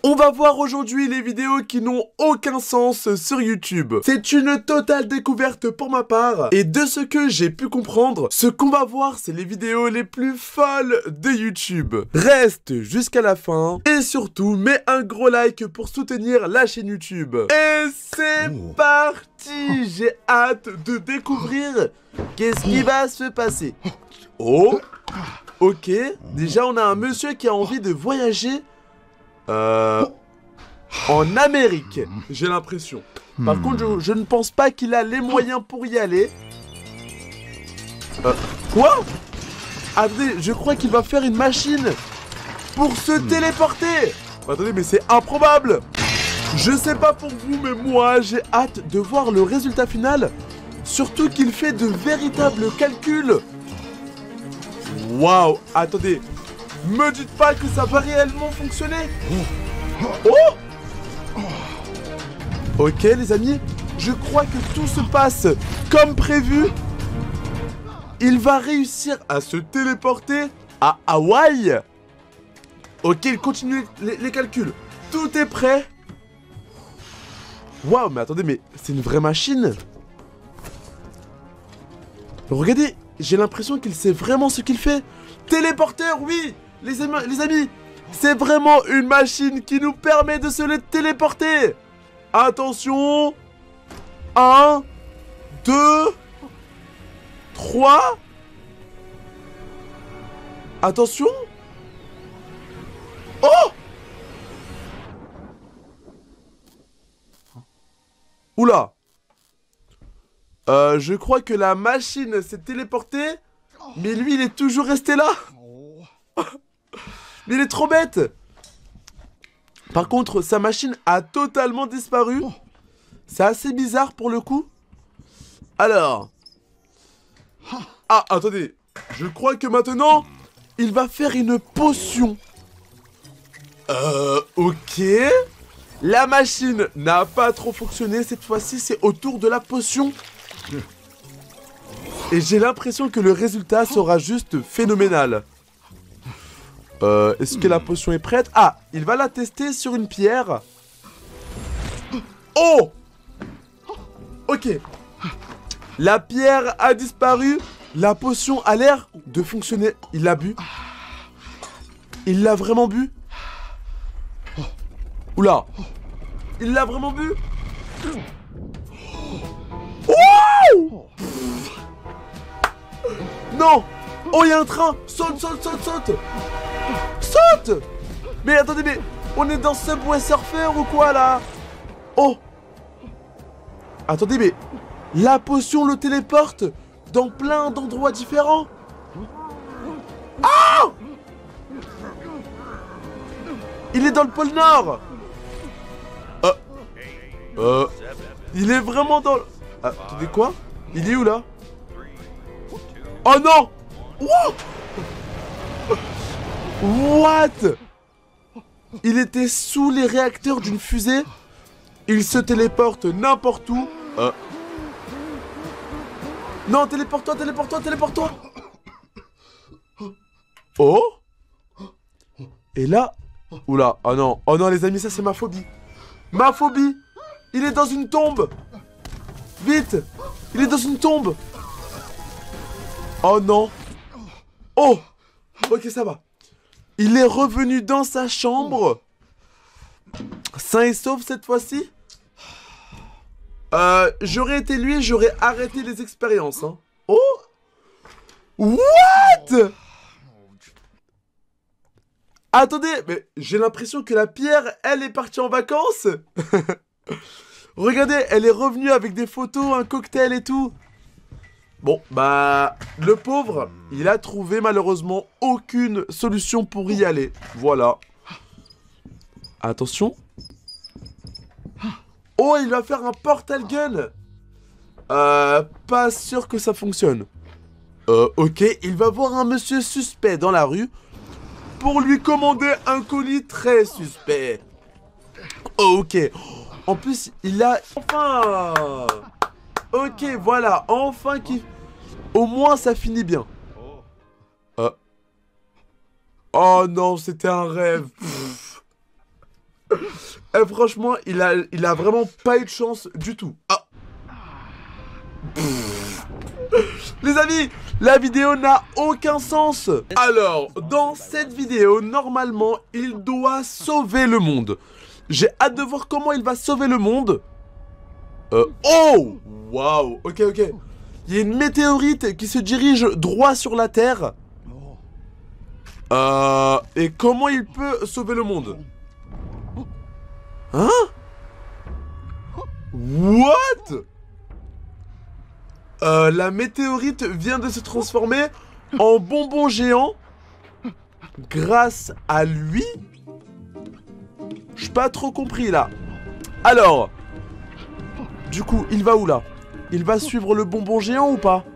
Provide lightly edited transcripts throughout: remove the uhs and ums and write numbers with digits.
On va voir aujourd'hui les vidéos qui n'ont aucun sens sur YouTube. C'est une totale découverte pour ma part. Et de ce que j'ai pu comprendre, ce qu'on va voir, c'est les vidéos les plus folles de YouTube. Reste jusqu'à la fin. Et surtout, mets un gros like pour soutenir la chaîne YouTube. Et c'est parti! J'ai hâte de découvrir qu'est-ce qui va se passer. Oh! Ok, déjà on a un monsieur qui a envie de voyager en Amérique, j'ai l'impression. Par contre, je ne pense pas qu'il a les moyens pour y aller. Quoi? Attendez, je crois qu'il va faire une machine pour se téléporter. Attendez, mais c'est improbable. Je sais pas pour vous, mais moi, j'ai hâte de voir le résultat final. Surtout qu'il fait de véritables calculs. Waouh, attendez. Me dites pas que ça va réellement fonctionner. Oh! Ok les amis, je crois que tout se passe comme prévu. Il va réussir à se téléporter à Hawaï. Ok, il continue les calculs. Tout est prêt. Waouh, mais attendez, mais c'est une vraie machine. Regardez, j'ai l'impression qu'il sait vraiment ce qu'il fait. Téléporteur, oui. Les amis, c'est vraiment une machine qui nous permet de se les téléporter. Attention. 1, 2, 3. Attention. Oh! Oula. Je crois que la machine s'est téléportée, mais lui, il est toujours resté là. Mais il est trop bête. Par contre, sa machine a totalement disparu. C'est assez bizarre pour le coup. Alors. Ah, attendez. Je crois que maintenant, il va faire une potion. Ok. La machine n'a pas trop fonctionné. Cette fois-ci, c'est au tour de la potion. Et j'ai l'impression que le résultat sera juste phénoménal. Est-ce que la potion est prête? Ah, il va la tester sur une pierre. Oh! Ok. La pierre a disparu. La potion a l'air de fonctionner. Il l'a bu. Il l'a vraiment bu. Oula. Il l'a vraiment bu. Oh! Non! Oh, il y a un train! Saute, saute, saute, saute! Saute! Mais attendez, mais on est dans Subway Surfer ou quoi là? Oh! Attendez, mais la potion le téléporte dans plein d'endroits différents. Ah! Il est dans le pôle Nord. Il est vraiment dans le... Attendez, quoi? Il est où là? Oh non! What? Il était sous les réacteurs d'une fusée. Il se téléporte n'importe où. Non, téléporte-toi, téléporte-toi, téléporte-toi. Oh. Et là... Oula, oh non les amis, ça c'est ma phobie. Ma phobie. Il est dans une tombe. Vite. Il est dans une tombe. Oh non. Oh. Ok, ça va. Il est revenu dans sa chambre. Sain et sauf cette fois-ci. J'aurais été lui, j'aurais arrêté les expériences. Hein. Oh. What? Attendez, mais j'ai l'impression que la pierre, elle est partie en vacances. Regardez, elle est revenue avec des photos, un cocktail et tout. Bon, bah, le pauvre, il a trouvé malheureusement aucune solution pour y aller. Voilà. Attention. Oh, il va faire un portal gun. Pas sûr que ça fonctionne. Ok, il va voir un monsieur suspect dans la rue pour lui commander un colis très suspect. Ok. En plus, il a... Enfin. Ok, voilà. Enfin qui... Au moins, ça finit bien. Oh non, c'était un rêve. Franchement, il a vraiment pas eu de chance du tout. Ah. Les amis, la vidéo n'a aucun sens. Alors, dans cette vidéo, normalement, il doit sauver le monde. J'ai hâte de voir comment il va sauver le monde. Oh! Waouh! Ok. Il y a une météorite qui se dirige droit sur la Terre. Et comment il peut sauver le monde? Hein? What? La météorite vient de se transformer en bonbon géant grâce à lui? J'ai pas trop compris là. Alors, du coup, il va où là? Il va suivre le bonbon géant ou pas?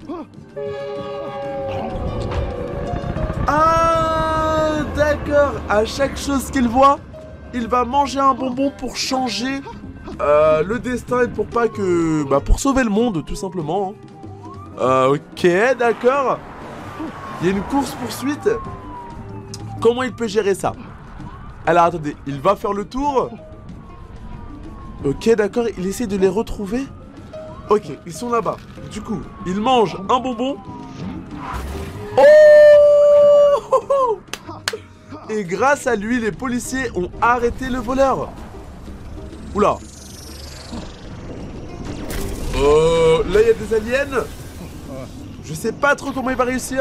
Ah, d'accord. À chaque chose qu'il voit, il va manger un bonbon pour changer le destin et pour pas que... Bah, pour sauver le monde, tout simplement. Ok, d'accord. Il y a une course-poursuite. Comment il peut gérer ça? Alors, attendez, il va faire le tour. Ok, d'accord, il essaie de les retrouver. Ok, ils sont là-bas. Du coup, il mange un bonbon. Oh! Et grâce à lui, les policiers ont arrêté le voleur. Oula. Là, il y a des aliens. Je sais pas trop comment il va réussir.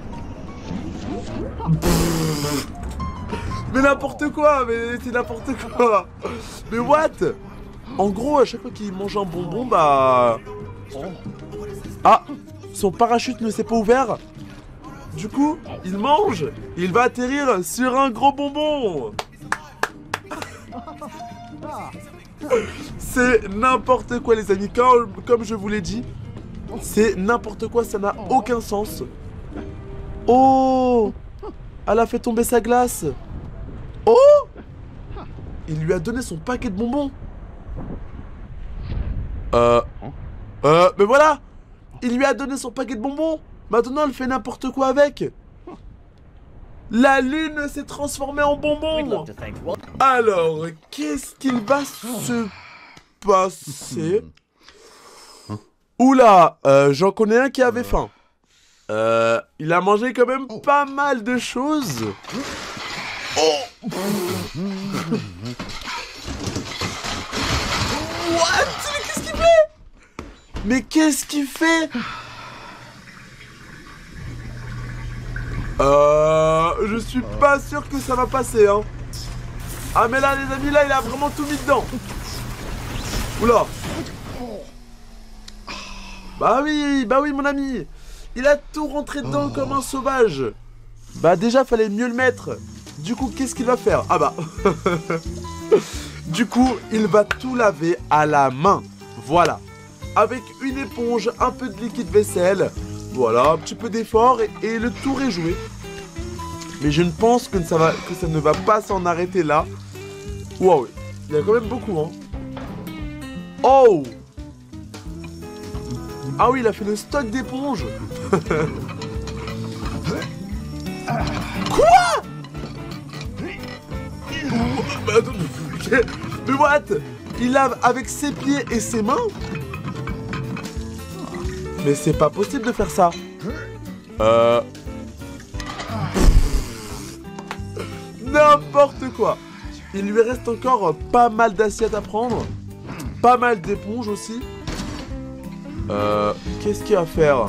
Mais n'importe quoi, mais c'est n'importe quoi. Mais what? En gros, à chaque fois qu'il mange un bonbon, bah... Ah, son parachute ne s'est pas ouvert. Du coup, il mange. Il va atterrir sur un gros bonbon. C'est n'importe quoi, les amis. Comme je vous l'ai dit, c'est n'importe quoi, ça n'a aucun sens. Oh! Elle a fait tomber sa glace. Oh! Il lui a donné son paquet de bonbons. Mais voilà! Il lui a donné son paquet de bonbons. Maintenant, elle fait n'importe quoi avec. La lune s'est transformée en bonbons. Alors, qu'est-ce qu'il va se passer? Oula, j'en connais un qui avait faim. Il a mangé quand même pas mal de choses. Oh! What? Mais qu'est-ce qu'il fait? Mais qu'est-ce qu'il fait? Je suis pas sûr que ça va passer, hein. Ah mais là, les amis, là, il a vraiment tout mis dedans. Oula. Bah oui, mon ami. Il a tout rentré dedans comme un sauvage. Bah déjà, fallait mieux le mettre. Du coup, qu'est-ce qu'il va faire? Ah bah. Du coup, il va tout laver à la main. Voilà. Avec une éponge, un peu de liquide vaisselle. Voilà, un petit peu d'effort et le tour est joué. Mais je ne pense que ça ne va pas s'en arrêter là. Waouh, il y a quand même beaucoup, hein. Oh! Ah oui, il a fait le stock d'éponges. Quoi? Mais what? Il lave avec ses pieds et ses mains? Mais c'est pas possible de faire ça. N'importe quoi. Il lui reste encore pas mal d'assiettes à prendre. Pas mal d'éponges aussi. Qu'est-ce qu'il va faire?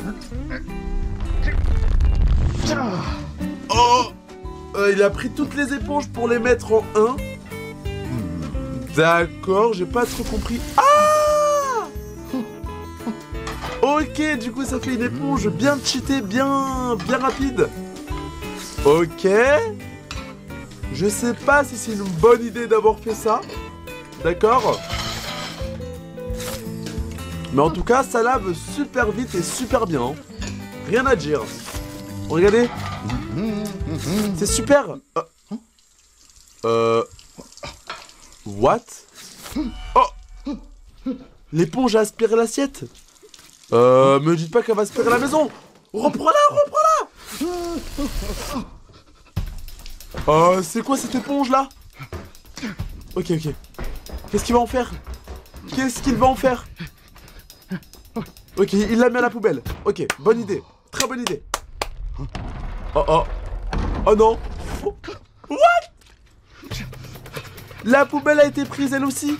Oh! Il a pris toutes les éponges pour les mettre en un. D'accord, j'ai pas trop compris. Ah! Ok, du coup ça fait une éponge bien cheatée, bien rapide. Ok. Je sais pas si c'est une bonne idée d'avoir fait ça. D'accord. Mais en tout cas, ça lave super vite et super bien. Hein. Rien à dire. Regardez. C'est super. What? Oh! L'éponge a aspiré l'assiette. Me dites pas qu'elle va aspirer la maison. Reprends-la, reprends-la. C'est quoi cette éponge là? Ok, ok. Qu'est-ce qu'il va en faire? Qu'est-ce qu'il va en faire? Ok, il la met à la poubelle. Ok, bonne idée. Très bonne idée. Oh oh. Oh non. Oh. What? La poubelle a été prise elle aussi.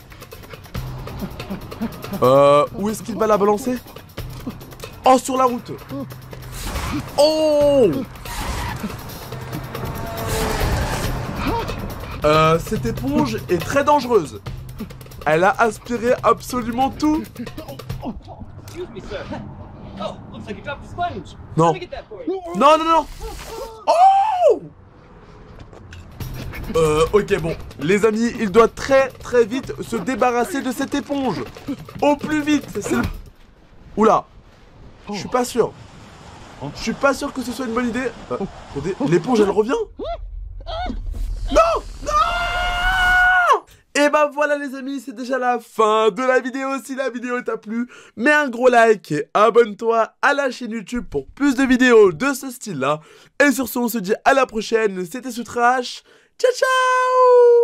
Où est-ce qu'il va la balancer? Oh, sur la route. Oh. Cette éponge est très dangereuse. Elle a aspiré absolument tout. Non. Non, non, non. Oh. Ok, bon. Les amis, il doit très très vite se débarrasser de cette éponge. Au plus vite. C'est le... Oula. Je suis pas sûr. Je suis pas sûr que ce soit une bonne idée. L'éponge, elle revient? Non. Non. Et bah voilà les amis, c'est déjà la fin de la vidéo. Si la vidéo t'a plu, mets un gros like et abonne-toi à la chaîne YouTube pour plus de vidéos de ce style-là. Et sur ce, on se dit à la prochaine. C'était Soutrache. Ciao, ciao.